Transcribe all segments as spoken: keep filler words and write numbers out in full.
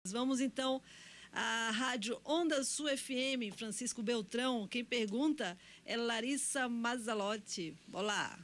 Vamos então à Rádio Onda Sul F M, Francisco Beltrão. Quem pergunta é Larissa Mazzalotti. Olá.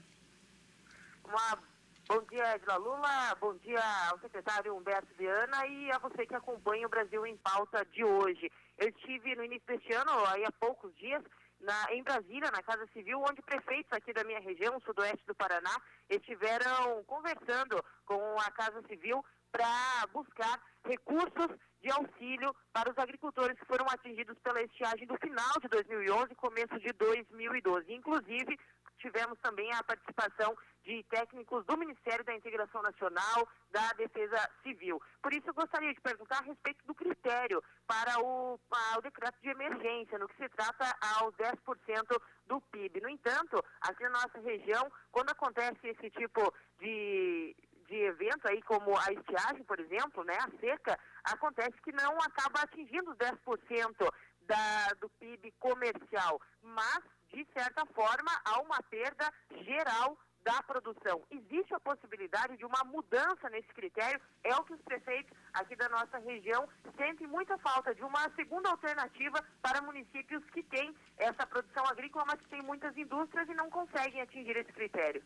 Uma, bom dia, Edila Lula, bom dia ao secretário Humberto Viana e a você que acompanha o Brasil em Pauta de hoje. Eu estive no início deste ano, aí há poucos dias, na, em Brasília, na Casa Civil, onde prefeitos aqui da minha região, sudoeste do Paraná, estiveram conversando com a Casa Civil para buscar recursos de auxílio para os agricultores que foram atingidos pela estiagem do final de dois mil e onze e começo de dois mil e doze. Inclusive, tivemos também a participação de técnicos do Ministério da Integração Nacional, da Defesa Civil. Por isso, eu gostaria de perguntar a respeito do critério para o, para o decreto de emergência, no que se trata aos dez por cento do P I B. No entanto, aqui na nossa região, quando acontece esse tipo de... de evento aí, como a estiagem, por exemplo, né, a seca, acontece que não acaba atingindo os dez por cento da, do P I B comercial, mas, de certa forma, há uma perda geral da produção. Existe a possibilidade de uma mudança nesse critério, é o que os prefeitos aqui da nossa região sentem muita falta de uma segunda alternativa para municípios que têm essa produção agrícola, mas que têm muitas indústrias e não conseguem atingir esse critério.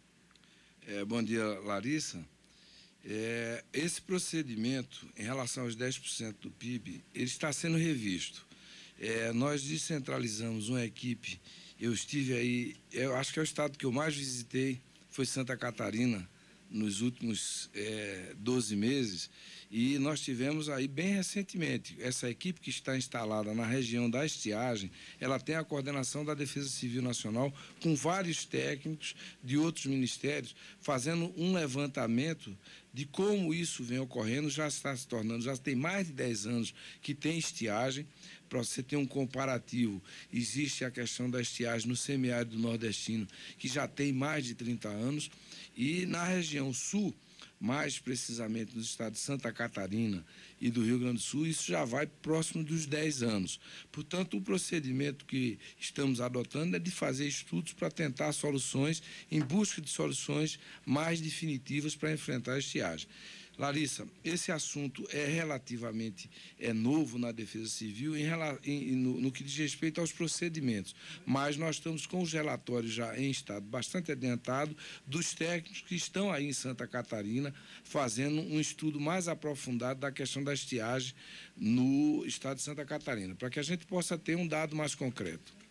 É, bom dia, Larissa. É, esse procedimento, em relação aos dez por cento do P I B, ele está sendo revisto. É, nós descentralizamos uma equipe, eu estive aí, eu acho que é o estado que eu mais visitei, foi Santa Catarina, nos últimos é, doze meses, e nós tivemos aí bem recentemente, essa equipe que está instalada na região da estiagem, ela tem a coordenação da Defesa Civil Nacional com vários técnicos de outros ministérios, fazendo um levantamento de como isso vem ocorrendo, já está se tornando, já tem mais de dez anos que tem estiagem. Para você ter um comparativo, existe a questão da estiagem no semiárido nordestino, que já tem mais de trinta anos, e na região sul, mais precisamente nos estados de Santa Catarina e do Rio Grande do Sul, isso já vai próximo dos dez anos. Portanto, o procedimento que estamos adotando é de fazer estudos para tentar soluções, em busca de soluções mais definitivas para enfrentar a estiagem. Larissa, esse assunto é relativamente é novo na Defesa Civil em, em, no, no que diz respeito aos procedimentos, mas nós estamos com os relatórios já em estado bastante adiantado dos técnicos que estão aí em Santa Catarina fazendo um estudo mais aprofundado da questão da estiagem no estado de Santa Catarina, para que a gente possa ter um dado mais concreto.